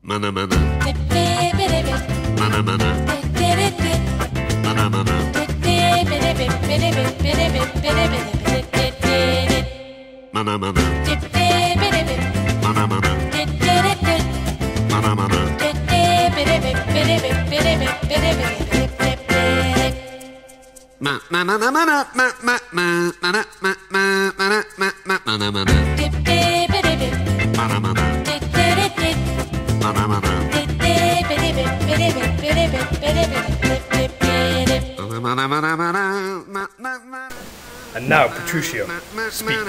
Mana mana. Mana mana. Mana mana. Mana mana. Mana mana. Mana mana. Ma ma ma ma ma ma ma ma ma ma ma ma ma ma mana mana. Mana mana. Mana mana. And now, Petruchio, speak.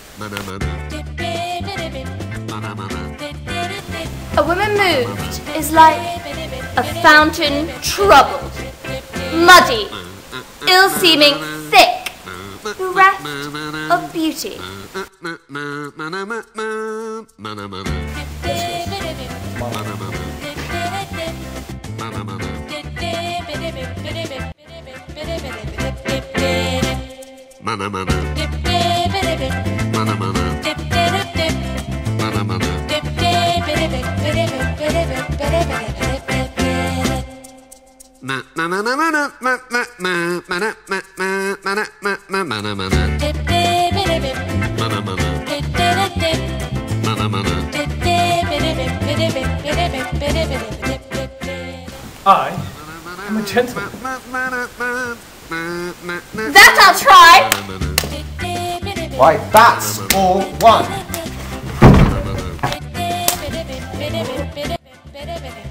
A woman moved is like a fountain troubled, muddy, ill-seeming, thick, bereft of beauty. Mana mana. Mana mana. Mana mana. Ma ma ma ma ma ma ma ma ma mana ma ma mana ma ma mana mana. Mana mana. Mana mana. I am a gentleman. That I'll try! Right, that's all one.